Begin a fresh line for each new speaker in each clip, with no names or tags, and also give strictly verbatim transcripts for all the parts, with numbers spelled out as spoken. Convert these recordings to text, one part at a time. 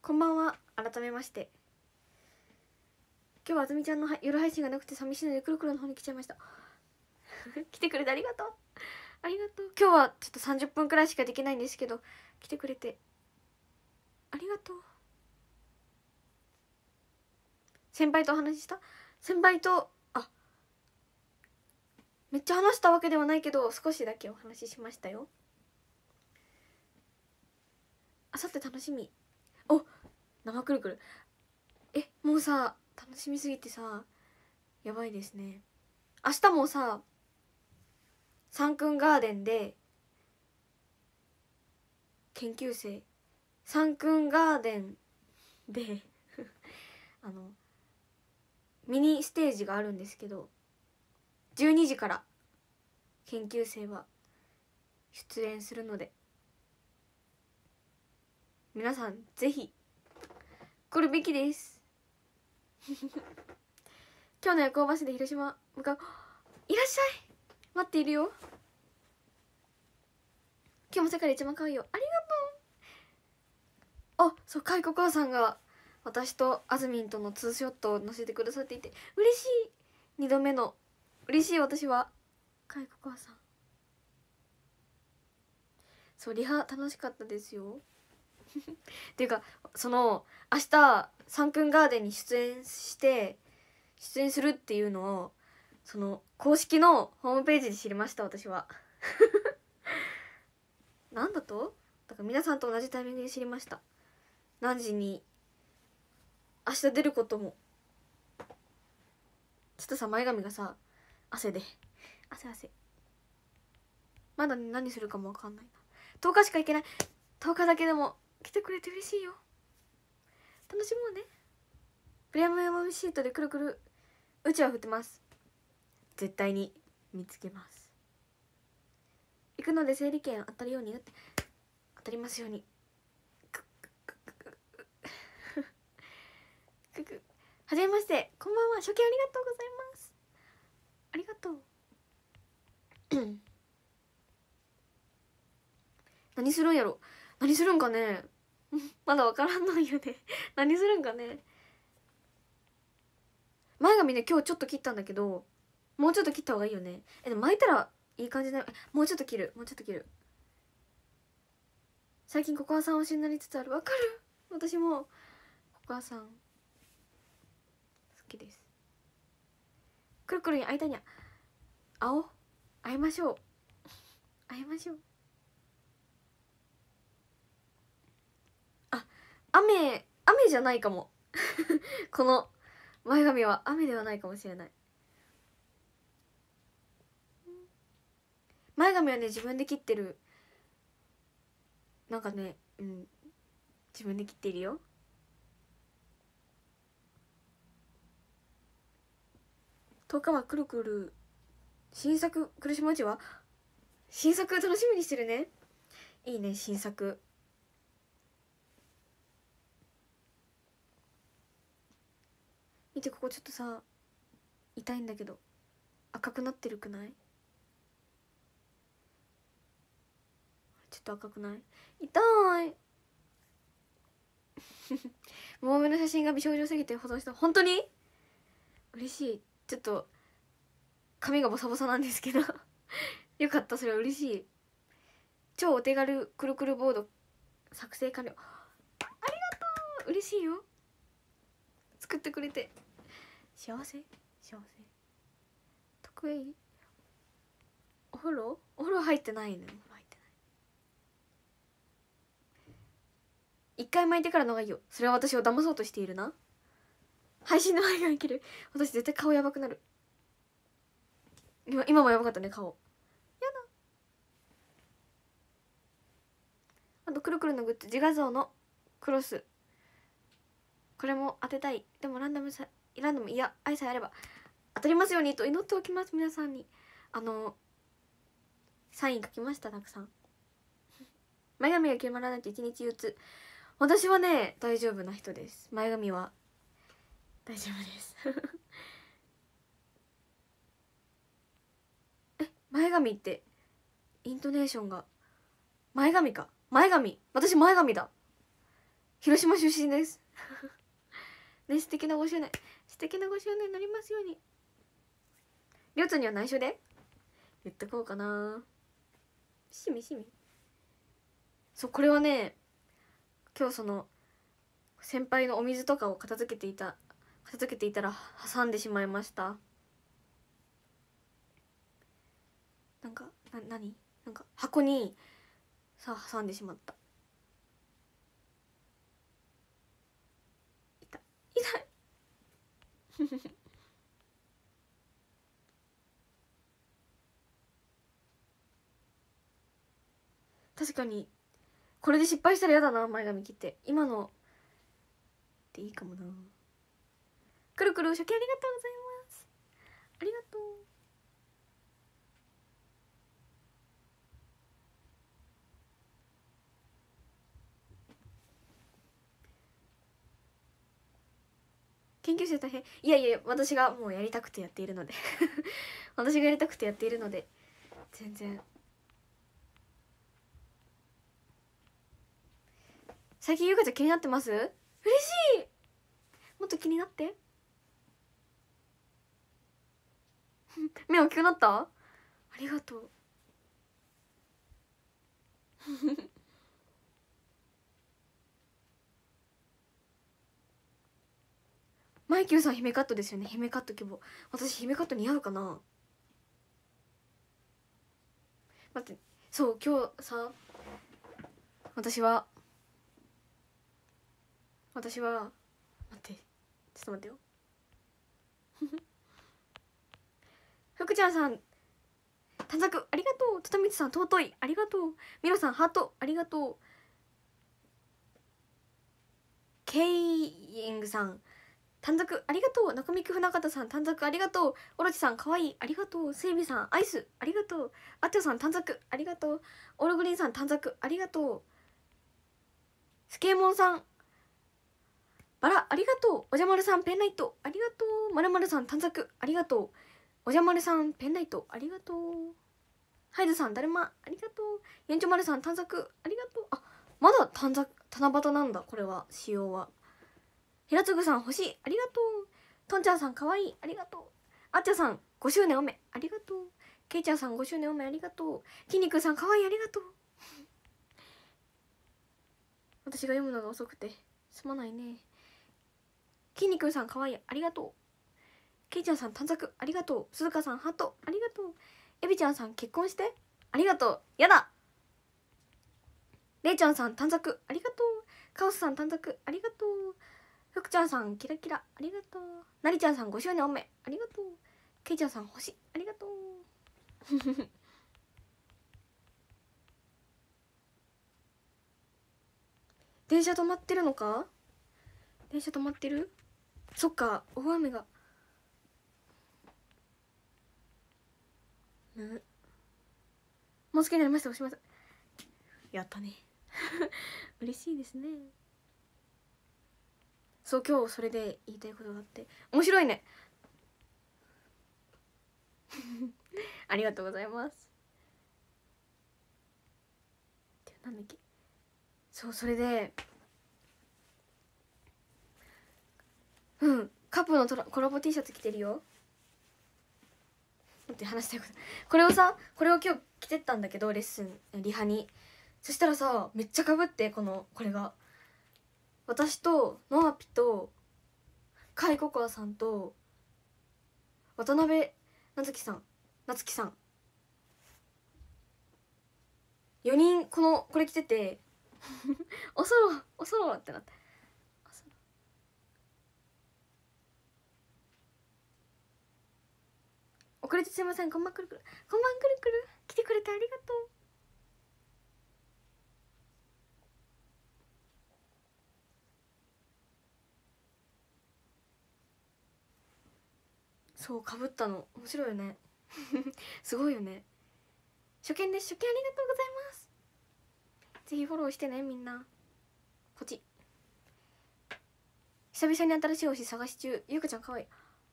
こんばんは。改めまして、今日はあずみちゃんの夜配信がなくて寂しいのでくるくるの方に来ちゃいました来てくれてありがとうありがとう。今日はちょっとさんじゅっぷんくらいしかできないんですけど、来てくれてありがとう。先輩とお話しした。先輩とあめっちゃ話したわけではないけど、少しだけお話ししましたよ。あさって楽しみ。お、生くるくる。え、もうさ楽しみすぎてさやばいですね。明日もさサンクンガーデンで研究生サンクンガーデンであのミニステージがあるんですけど、じゅうにじから研究生は出演するので、皆さんぜひ来るべきです今日の夜行バスで広島向かう。いらっしゃい、待っているよ。今日も世界で一番可愛いよ。ありがとう。あ、そう、かいこ母さんが私とあずみんとのツーショットを載せてくださっていて嬉しい。にどめの嬉しい。私はかいこ母さん、そう、リハ楽しかったですよっていうか、その明日サンクンガーデンに出演して出演するっていうのをその公式のホームページで知りました、私はなんだと、だから皆さんと同じタイミングで知りました。何時に明日出ることも。ちょっとさ、前髪がさ汗で汗汗まだ何するかも分かんないな。とおかしか行けない。とおかだけでも来てくれて嬉しいよ。楽しもうね。プレミアムシートでくるくるうちは振ってます。絶対に見つけます。行くので整理券当たるようになって、当たりますように。はじめまして、こんばんは。初見ありがとうございます。ありがとう何するんやろ。何するんかねまだわからんのよね何するんかね。前髪ね、今日ちょっと切ったんだけど、もうちょっと切った方がいいよね。え、でも巻いたらいい感じだよ。もうちょっと切る、もうちょっと切る。最近ココアさん推しになりつつある。わかる。私もココアさん好きです。くるくるに会いたいにゃ。会おう、会いましょう会いましょう。あ、雨雨じゃないかもこの前髪は雨ではないかもしれない。前髪はね、自分で切ってる。なんかね、うん、自分で切っているよ。とおかはくるくる新作苦しむうちは新作楽しみにしてるね。いいね、新作。見て、ここちょっとさ痛いんだけど赤くなってるくない？ちょっと赤くない？痛い桃目の写真が美少女すぎて保存した。本当に嬉しい。ちょっと髪がボサボサなんですけどよかった、それは嬉しい。超お手軽くるくるボード作成完了。ありがとう、嬉しいよ。作ってくれて幸せ幸せ。得意。お風呂お風呂入ってないね。お風呂入ってない。一回巻いてからのがいいよ。それは私を騙そうとしているな。配信の前がいける。私絶対顔やばくなる。今今もやばかったね、顔。やだ。あとくるくるのグッズ、自画像のクロス、これも当てたい。でもランダムさランダムいや愛さえあれば当たりますようにと祈っておきます。皆さんにあのサイン書きました、たくさん。前髪が決まらないと一日憂鬱。私はね大丈夫な人です。前髪は大丈夫ですえ、前髪ってイントネーションが前髪か。前髪、私前髪だ。 広島出身ですね、素敵なごしゅうねん、素敵なごしゅうねんになりますように。りょうつには内緒で言ってこうかな。しみしみ。そう、これはね、今日その先輩のお水とかを片付けていた片付けていたら挟んでしまいました。なんかな何なんか箱にさ挟んでしまった。痛い痛い確かにこれで失敗したら嫌だな、前髪切って。今のでいいかもな。くるくる初見ありがとうございます。ありがとう。研究生大変。いやいや、私がもうやりたくてやっているので私がやりたくてやっているので全然。最近ゆかちゃん気になってます？嬉しい。もっと気になって目大きくなった？ありがとうマイキューさん姫カットですよね。姫カット希望。私姫カット似合うかな。待って、そう今日さ、私は私は待ってちょっと待ってよ福ちゃんさん短冊ありがとう。とたみつさん尊いありがとう。みろさんハートありがとう。ケイエングさん短冊ありがとう。中見く船方さん短冊ありがとう。オロチさんかわいいありがとう。セイビさんアイスありがとう。アテオさん短冊ありがとう。オールグリーンさん短冊ありがとう。スケーモンさんバラありがとう。おじゃまるさんペンライトありがとう。まるまるさん短冊ありがとう。おじゃまるさんペンライトありがとう。ハイズさんだるまありがとう。やんちょまるさん短冊ありがとう。あ、まだ短冊七夕なんだ。これは仕様は。ひらつぐさん星ありがとう。とんちゃんさんかわいいありがとう。あっちゃさんごしゅうねんおめありがとう。けいちゃんさんごしゅうねんおめありがとう。きんにくさんかわいいありがとう私が読むのが遅くてすまないね。きんにくさんかわいいありがとう。けいちゃんさん短冊ありがとう。すずかさんハートありがとう。えびちゃんさん結婚してありがとう。やだ。れいちゃんさん短冊ありがとう。カオスさん短冊ありがとう。ふくちゃんさんキラキラありがとう。なりちゃんさんごしゅうねんおめありがとう。けいちゃんさん星ありがとう電車止まってるのか。電車止まってる。そっか大雨が。うん、もう好きになりました。おしまい。やったね嬉しいですね。そう今日それで言いたいことがあって面白いねありがとうございます。なんだっけ。そうそれでうんカップのトラコラボ T シャツ着てるよって話したいこと。これをさこれを今日着てったんだけどレッスンリハに。そしたらさめっちゃかぶって、このこれが私とノアピとカイココアさんと渡辺なつきさんなつきさんよにんこのこれ着てておそろおそろってなって、遅れてすいません。こんばんくるくるこんばんくるくる来てくれてありがとう。そうかぶったの面白いよねすごいよね。初見です。初見ありがとうございます。ぜひフォローしてねみんな。ポチ久々に新しい推し探し中。ゆうかちゃんかわいい。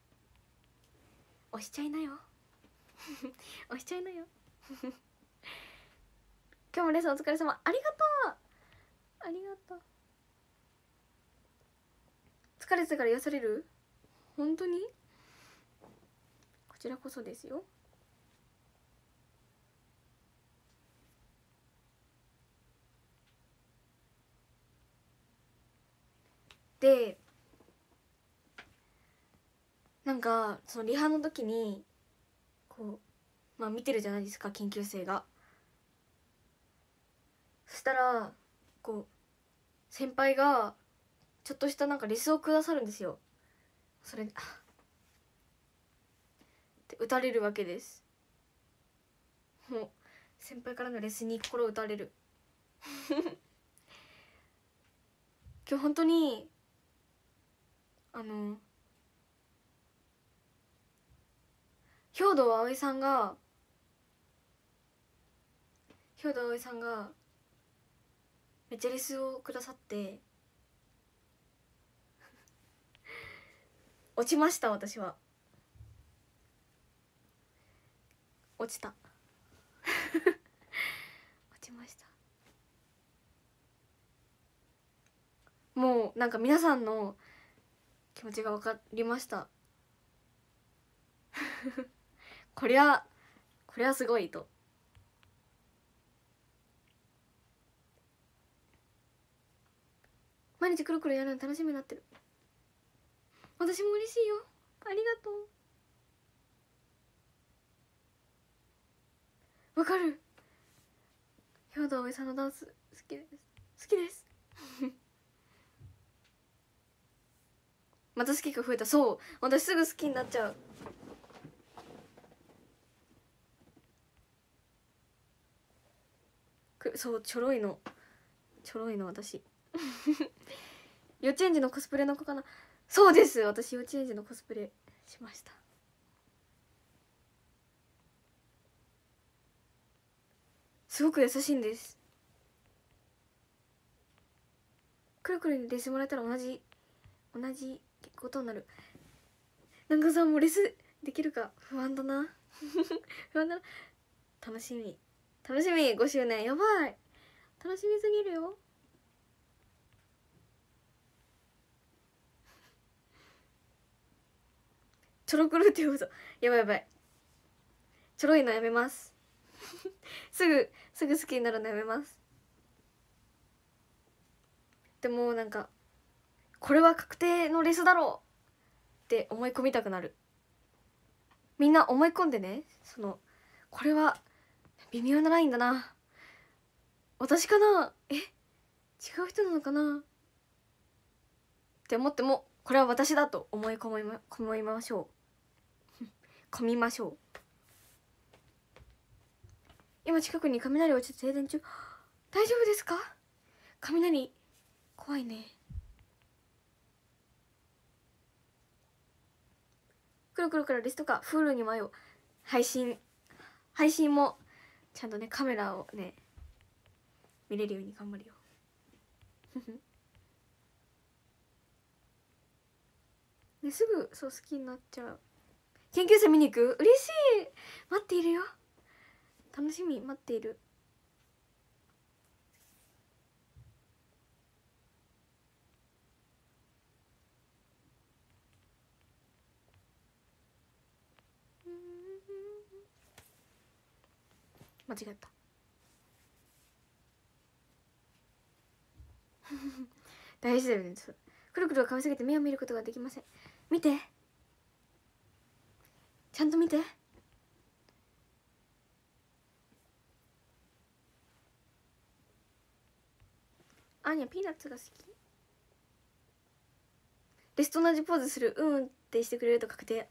押しちゃいなよ押しちゃいなよ今日もレッスンお疲れ様。ありがとうありがとう。 疲れてたから癒される？本当に？こちらこそですよ。でなんかそのリハの時にこうまあ見てるじゃないですか、研究生が。そしたらこう先輩がちょっとしたなんかレスをくださるんですよ。それで打たれるわけです。もう先輩からのレスに心打たれる今日本当にあの兵藤葵さんが兵藤葵さんがめっちゃレスをくださって落ちました。私は落ちた落ちました。もうなんか皆さんの気持ちが分かりましたこりゃこれはすごいと。毎日くるくるやるの楽しみになってる。私も嬉しいよ、ありがとう。わかる。兵藤葵さんのダンス好きです好きですまた好きが増えた。そう私すぐ好きになっちゃう。くそうちょろいのちょろいの私幼稚園児のコスプレの子かな。そうです、私幼稚園児のコスプレしました。すごく優しいんです。くるくるにレスもらえたら同じ同じことになる。なんかさもうレスできるか不安だな不安だな。楽しみ楽しみ。ごしゅうねんやばい、楽しみすぎるよ。ちょろくるって呼ぶぞ。やばいやばい、ちょろいのやめますすぐすぐ好きになるのやめます。でもなんかこれは確定のレスだろうって思い込みたくなる。みんな思い込んでね、そのこれは微妙なラインだな、私かな、え違う人なのかなって思ってもこれは私だと思い込みま込みましょう込みましょう。今近くに雷落ちて停電中。大丈夫ですか？雷怖いね。くるくるからリストか Hulu に迷う。配信配信もちゃんとねカメラをね見れるように頑張るよね、すぐそう好きになっちゃう。研究生見に行く？嬉しい、待っているよ、楽しみ、待っている。間違った大事だよね。くるくるがかわいすぎて目を見ることができません。見てちゃんと見て。アーニャピーナッツが好き。レスと同じポーズする。うんってしてくれると確定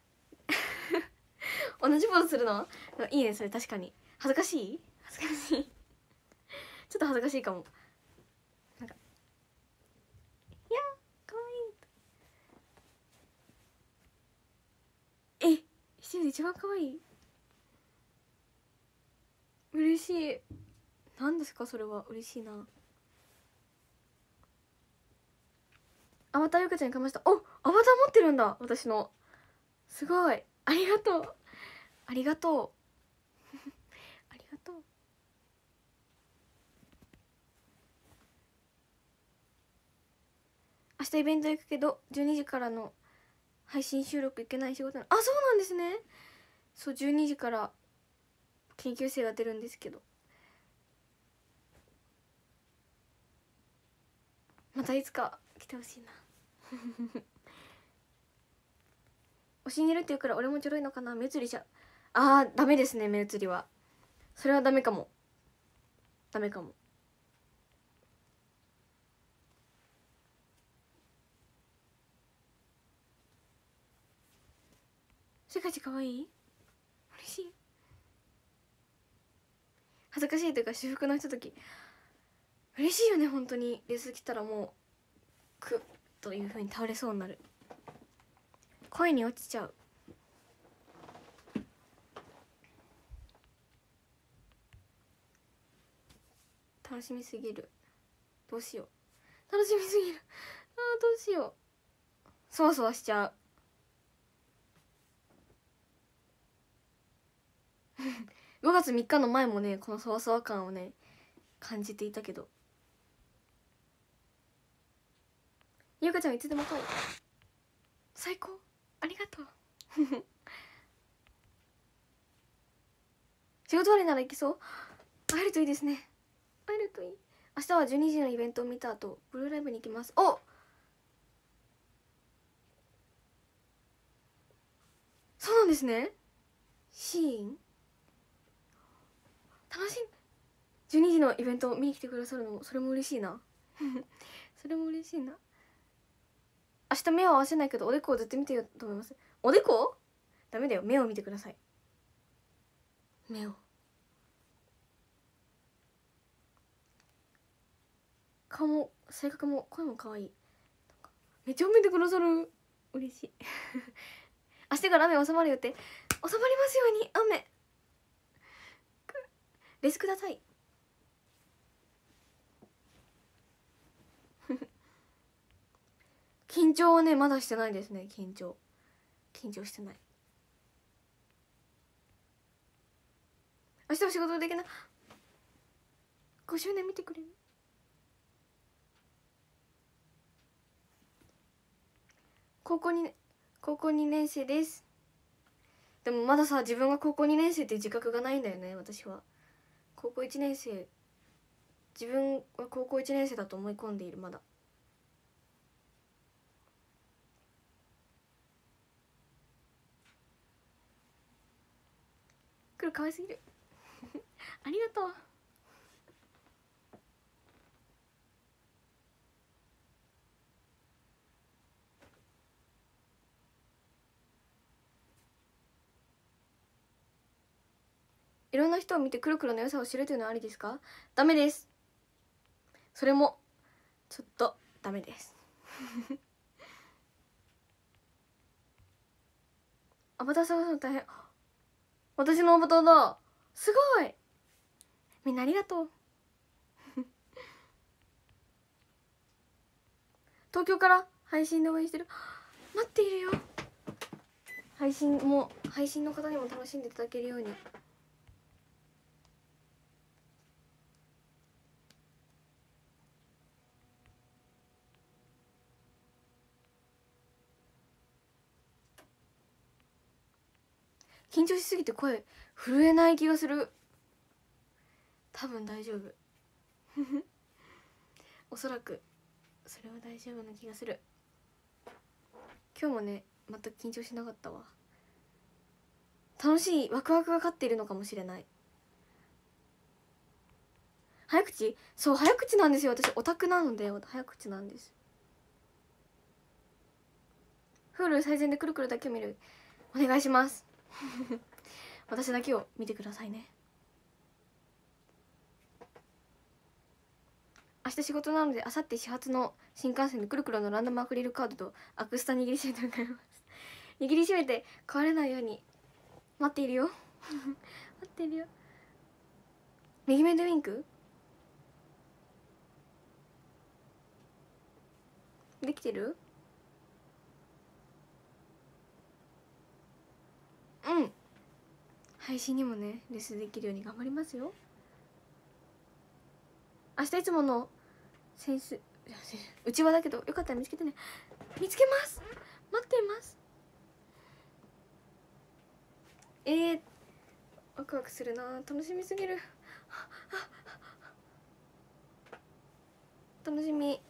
同じポーズするのいいね。それ確かに恥ずかしい恥ずかしいちょっと恥ずかしいかも。なんかいやかわいい。え一人で一番かわいい。嬉しい。何ですかそれは。嬉しいな。アバターゆかちゃんに買いました。おアバター持ってるんだ私の。すごいありがとうありがとうありがとう。 明日イベント行くけどじゅうにじからの配信収録行けない仕事なの。あ、そうなんですね。そう、じゅうにじから研究生が出るんですけど、またいつか来てほしいな。推しにいるって言うから俺もちょろいのかな。目移りじゃ、あーダメですね、目移りは。それはダメかも、ダメかも。世界一可愛い、嬉しい。恥ずかしいというか私服の人時嬉しいよね、本当に。レース来たらもうクッという風に倒れそうになる。声に落ちちゃう。楽しみすぎる。どうしよう、楽しみすぎる。あーどうしよう、そわそわしちゃう。ごがつみっかの前もね、このそわそわ感をね感じていたけど、ゆうかちゃんいつでも可愛い、最高、ありがとう。仕事終わりなら行けそう、会えるといいですね、会えるといい。明日はじゅうにじのイベントを見た後ブルーライブに行きます。お、そうなんですね。シーン楽しい。じゅうにじのイベントを見に来てくださるのも、それも嬉しいな。それも嬉しいな。明日目を合わせないけどおでこをずっと見てよと思います。おでこダメだよ、目を見てください、目を。顔も性格も声も可愛い。めっちゃ褒めてくださる、嬉しい。明日から雨収まるよって、収まりますように。雨レスください。緊張はねまだしてないですね。緊張緊張してない。明日は仕事できない。ごしゅうねん見てくれる。高校に高校にねん生です。でもまださ、自分が高校にねん生って自覚がないんだよね。私は高校いちねん生、自分は高校いちねん生だと思い込んでいる。まだ来る、可愛すぎる。ありがとう。いろんな人を見てくるくるの良さを知るというのはありですか？ダメです。それもちょっとダメです。アバター探すの大変。私のアバターだ。すごい、みんなありがとう。東京から配信で応援してる。待っているよ。配信も配信の方にも楽しんでいただけるように。緊張しすぎて声震えない気がする。多分大丈夫。おそらくそれは大丈夫な気がする。今日もね全く緊張しなかったわ。楽しいワクワクが勝っているのかもしれない。早口、そう早口なんですよ。私オタクなので早口なんです。Hulu最善でくるくるだけを見る。お願いします。私だけを見てくださいね。明日仕事なので、明後日始発の新幹線でくるくるのランダムアクリルカードとアクスタ握りしめて向かいます。握りしめて壊れないように待っているよ。待っているよ。右目でウィンクできてる？うん、配信にもねレスできるように頑張りますよ。明日いつものセンスうちわだけどよかったら見つけてね。見つけます、待っています。えー、ワクワクするな、楽しみすぎる。楽しみ。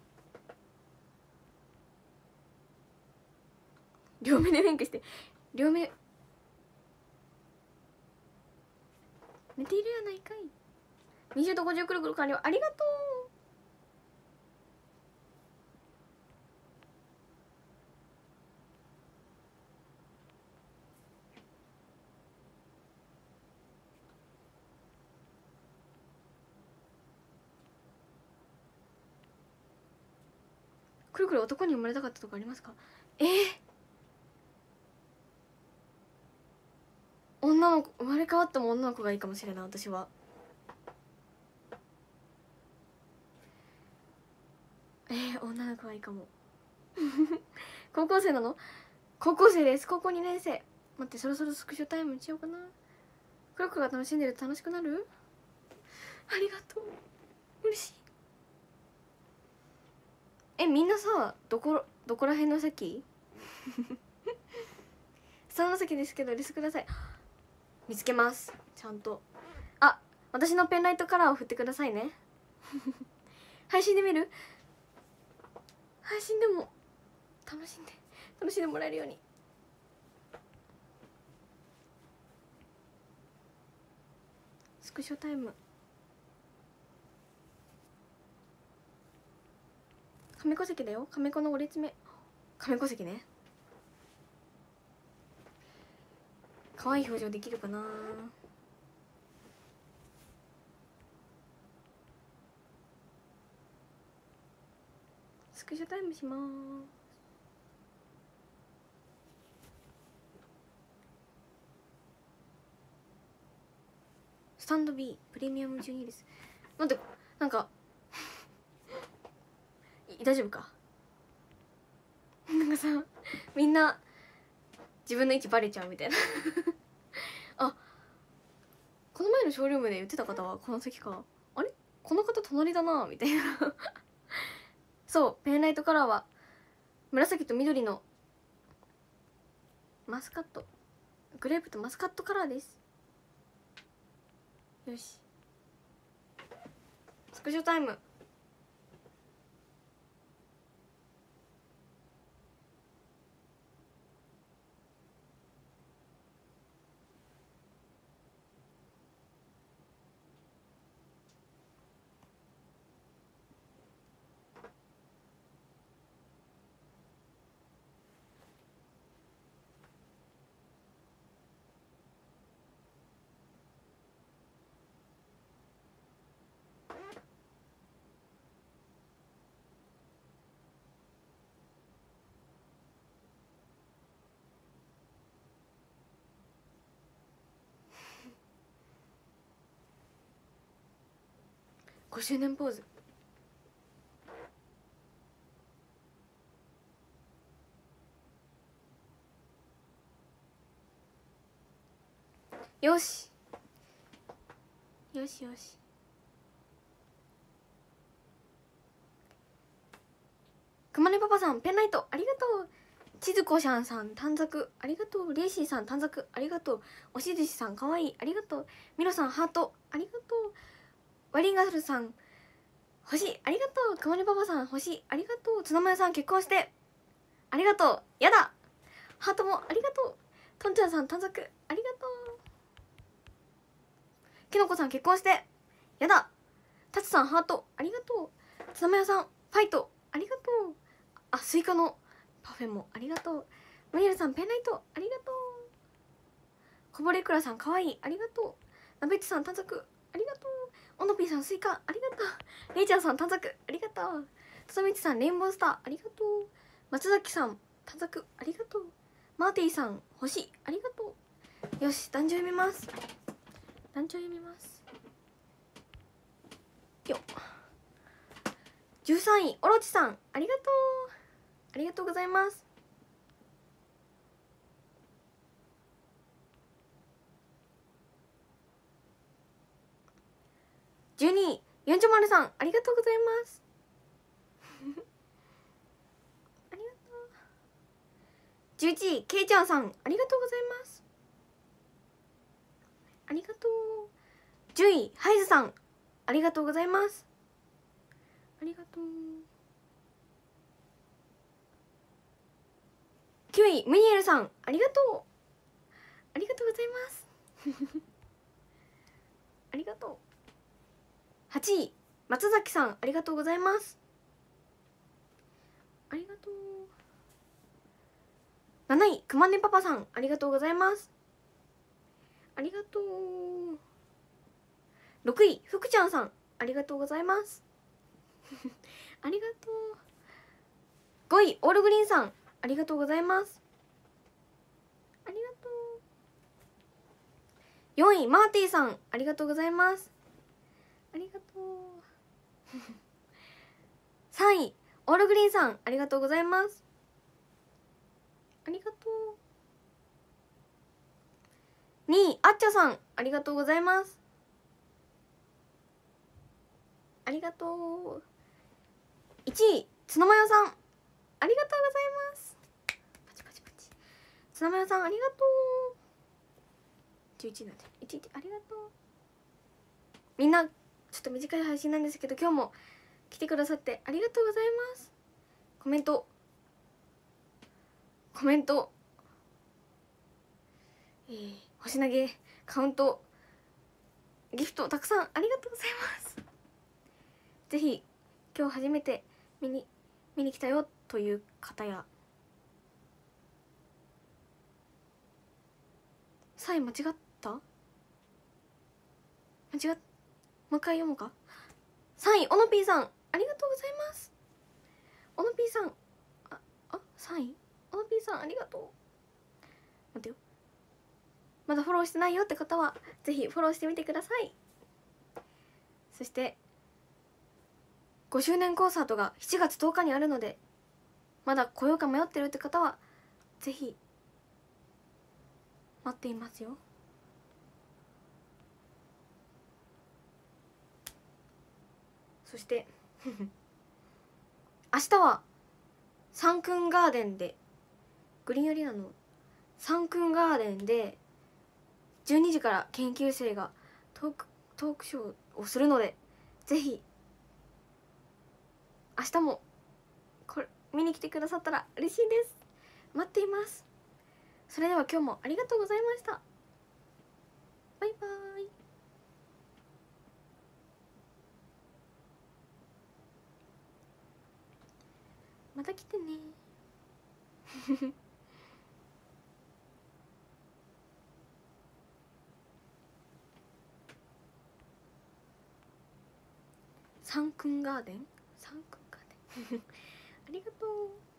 両目でウインクして、両目寝ているやないかい。にじゅうどごじゅうくるくる完了、ありがとう。くるくる男に生まれたかったとかありますか？えー、女の子、生まれ変わっても女の子がいいかもしれない。私はえー、女の子がいいかも。高校生なの？高校生です。高校にねん生。待って、そろそろスクショタイムにしようかな。クロックが楽しんでると楽しくなる？ありがとう、嬉しい。え、みんなさ、どこどこら辺の席？下の席ですけどリスください。見つけます、ちゃんと。あ、私のペンライトカラーを振ってくださいね。配信で見る？配信でも楽しんで楽しんでもらえるように。スクショタイム。亀子席だよ。亀子のご列目。亀子席ね。可愛い表情できるかな。スクショタイムします。スタンド B プレミアムじゅうにです。待って、なんか大丈夫か？なんかさ、みんな自分の位置バレちゃうみたいな。あ、この前のショールームで言ってた方はこの席か。あれ、この方隣だなみたいな。そう、ペンライトカラーは紫と緑のマスカット、グレープとマスカットカラーです。よし、スクショタイム。ごしゅうねんポーズ。よしよしよし。くまねパパさんペンライトありがとう。ちずこしゃんさん短冊ありがとう。レイシーさん短冊ありがとう。おしずしさんかわいいありがとう。ミロさんハートありがとう。ワリンガスルさん星ありがとう。くまねパパさん星ありがとう。ツナマヨさん結婚してありがとう。やだハートもありがとう。とんちゃんさん短冊ありがとう。きのこさん結婚してやだ。たつさんハートありがとう。ツナマヨさんファイトありがとう。あ、スイカのパフェもありがとう。ムニエルさんペンライトありがとう。こぼれくらさんかわいいありがとう。ナベッチさん短冊ありがとう。オノピーさんスイカありがとう。レイちゃんさん短冊ありがとう。ととみちさんレインボースターありがとう。松崎さん短冊ありがとう。マーティさん星ありがとう。よし、団長読みます。団長読みますよ。じゅうさんいオロチさんありがとう。ありがとうございます。じゅうにいよんじゅうまるさんありがとうございます。 じゅういちいけいちゃんさんありがとうございます。ありがとう。じゅういハイズさんありがとうございます。ありがとう。きゅういムニエルさんありがとう。ありがとうございますありがとう。はちい松崎さんありがとうございます。ありがとう。なないくまねパパさんありがとうございます。ありがとう。ろくいふくちゃんさんありがとうございますありがとう。ごいオールグリーンさんありがとうございます。ありがとう。よんいマーティさんありがとうございます。ありがとうさんいオールグリーンさんありがとうございます。ありがとう。にいあっちゃさんありがとうございます。ありがとう。いちいつのまよさんありがとうございます。パチパチパチ。つのまよさんありがとう。じゅういちになっていちいちありがとう。みんなちょっと短い配信なんですけど今日も来てくださってありがとうございます。コメントコメントえー、星投げカウントギフトたくさんありがとうございます。ぜひ今日初めて見に見に来たよという方やさえ間違った間違っもう一回読もうか。さんいオノピーさんありがとうございます。オノピーさんああさんいオノピーさんありがとう。待ってよ、まだフォローしてないよって方はぜひフォローしてみてください。そしてごしゅうねんコンサートがしちがつとおかにあるのでまだ来ようか迷ってるって方はぜひ待っていますよ。そして明日はサンクンガーデンでグリーンアリーナのサンクンガーデンでじゅうにじから研究生がトークトークショーをするのでぜひ明日もこれ見に来てくださったら嬉しいです。待っています。それでは今日もありがとうございました。バイバーイ。また来てねサンクンガーデンサンクンガーデンありがとう。